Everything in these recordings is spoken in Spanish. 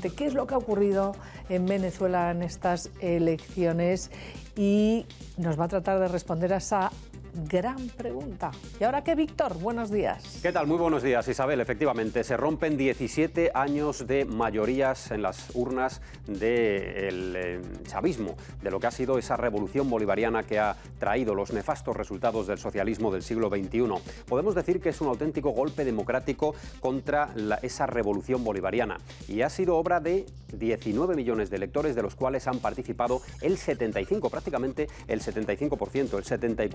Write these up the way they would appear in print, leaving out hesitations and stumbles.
qué es lo que ha ocurrido en Venezuela en estas elecciones y nos va a tratar de responder a esa gran pregunta. ¿Y ahora qué, Víctor? Buenos días. ¿Qué tal? Muy buenos días, Isabel. Efectivamente, se rompen 17 años de mayorías en las urnas del chavismo, de lo que ha sido esa revolución bolivariana que ha traído los nefastos resultados del socialismo del siglo XXI. Podemos decir que es un auténtico golpe democrático contra esa revolución bolivariana y ha sido obra de 19 millones de electores, de los cuales han participado el 75, prácticamente el 75%, el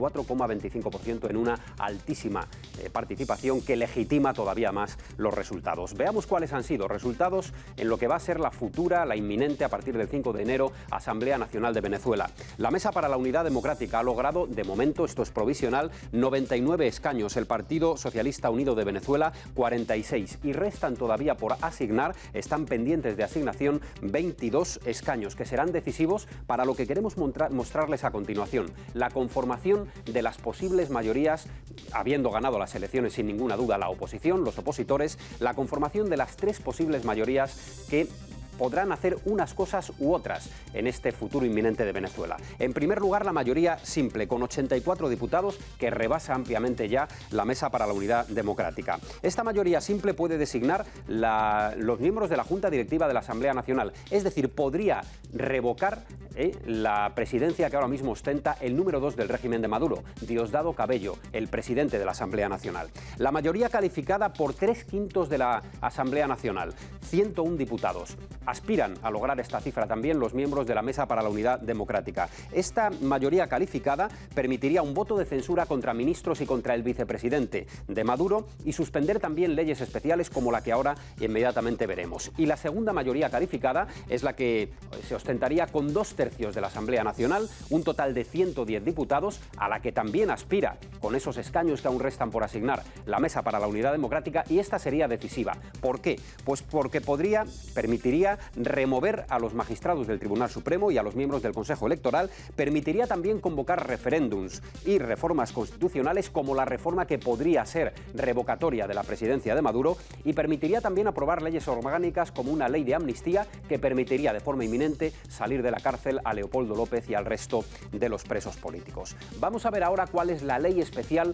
74,25% en una altísima participación que legitima todavía más los resultados. Veamos cuáles han sido resultados en lo que va a ser la futura, la inminente a partir del 5 de enero, Asamblea Nacional de Venezuela. La Mesa para la Unidad Democrática ha logrado, de momento, esto es provisional, 99 escaños. El Partido Socialista Unido de Venezuela, 46. Y restan todavía por asignar, están pendientes de asignación, 22 escaños que serán decisivos para lo que queremos mostrarles a continuación: la conformación de las posibles mayorías, habiendo ganado las elecciones sin ninguna duda la oposición, los opositores, la conformación de las tres posibles mayorías que podrán hacer unas cosas u otras en este futuro inminente de Venezuela. En primer lugar, la mayoría simple, con 84 diputados, que rebasa ampliamente ya la Mesa para la Unidad Democrática. Esta mayoría simple puede designar los miembros de la Junta Directiva de la Asamblea Nacional, es decir, podría revocar la presidencia que ahora mismo ostenta el número 2 del régimen de Maduro, Diosdado Cabello, el presidente de la Asamblea Nacional. La mayoría calificada por 3/5 de la Asamblea Nacional, 101 diputados. Aspiran a lograr esta cifra también los miembros de la Mesa para la Unidad Democrática. Esta mayoría calificada permitiría un voto de censura contra ministros y contra el vicepresidente de Maduro y suspender también leyes especiales como la que ahora inmediatamente veremos. Y la segunda mayoría calificada es la que se ostentaría con 2/3 de la Asamblea Nacional, un total de 110 diputados, a la que también aspira, con esos escaños que aún restan por asignar, la Mesa para la Unidad Democrática, y esta sería decisiva. ¿Por qué? Pues porque permitiría remover a los magistrados del Tribunal Supremo y a los miembros del Consejo Electoral, permitiría también convocar referéndums y reformas constitucionales como la reforma que podría ser revocatoria de la presidencia de Maduro, y permitiría también aprobar leyes orgánicas como una ley de amnistía que permitiría de forma inminente salir de la cárcel a Leopoldo López y al resto de los presos políticos. Vamos a ver ahora cuál es la ley especial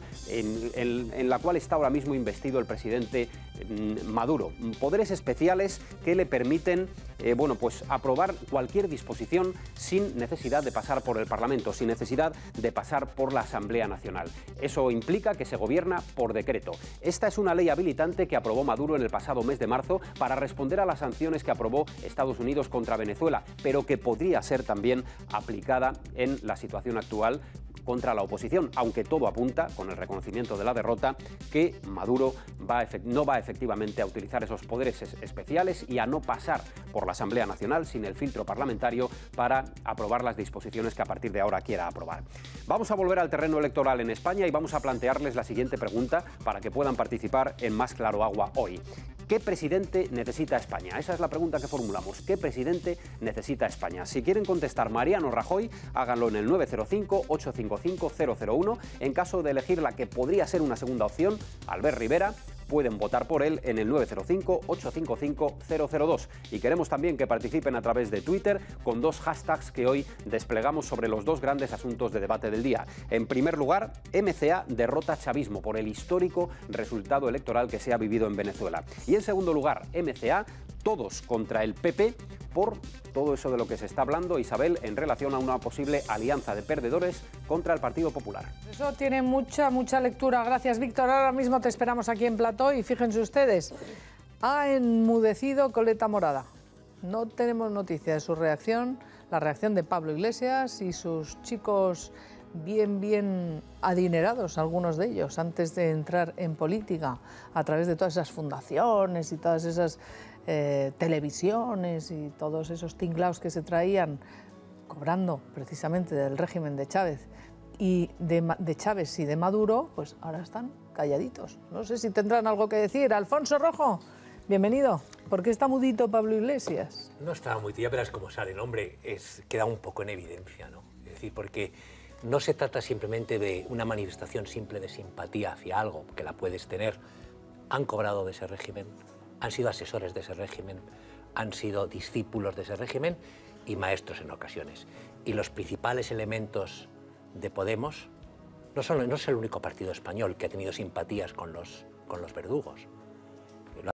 en la cual está ahora mismo investido el presidente Maduro. Poderes especiales que le permiten aprobar cualquier disposición sin necesidad de pasar por el Parlamento, sin necesidad de pasar por la Asamblea Nacional. Eso implica que se gobierna por decreto. Esta es una ley habilitante que aprobó Maduro en el pasado mes de marzo para responder a las sanciones que aprobó Estados Unidos contra Venezuela, pero que podría ser también aplicada en la situación actual contra la oposición, aunque todo apunta, con el reconocimiento de la derrota, que Maduro no va efectivamente a utilizar esos poderes especiales y a no pasar por la Asamblea Nacional sin el filtro parlamentario para aprobar las disposiciones que a partir de ahora quiera aprobar. Vamos a volver al terreno electoral en España y vamos a plantearles la siguiente pregunta para que puedan participar en Más Claro Agua hoy. ¿Qué presidente necesita España? Esa es la pregunta que formulamos. ¿Qué presidente necesita España? Si quieren contestar Mariano Rajoy, háganlo en el 905-855-001. En caso de elegir la que podría ser una segunda opción, Albert Rivera, pueden votar por él en el 905-855-002. Y queremos también que participen a través de Twitter con dos hashtags que hoy desplegamos sobre los dos grandes asuntos de debate del día. En primer lugar, MCA derrota chavismo por el histórico resultado electoral que se ha vivido en Venezuela. Y en segundo lugar, MCA, todos contra el PP, por todo eso de lo que se está hablando, Isabel, en relación a una posible alianza de perdedores contra el Partido Popular. Eso tiene mucha lectura. Gracias, Víctor. Ahora mismo te esperamos aquí en plató y fíjense ustedes, ha enmudecido Coleta Morada. No tenemos noticia de su reacción, la reacción de Pablo Iglesias y sus chicos bien adinerados, algunos de ellos, antes de entrar en política, a través de todas esas fundaciones y todas esas televisiones y todos esos tinglaos que se traían cobrando precisamente del régimen de Chávez y de Chávez y de Maduro, pues ahora están calladitos. No sé si tendrán algo que decir. Alfonso Rojo, bienvenido. ¿Por qué está mudito Pablo Iglesias? No está muy tía, verás cómo sale el hombre, queda un poco en evidencia, ¿no? Es decir, porque no se trata simplemente de una manifestación simple de simpatía hacia algo, que la puedes tener. Han cobrado de ese régimen, han sido asesores de ese régimen, han sido discípulos de ese régimen y maestros en ocasiones. Y los principales elementos de Podemos no es el único partido español que ha tenido simpatías con los verdugos.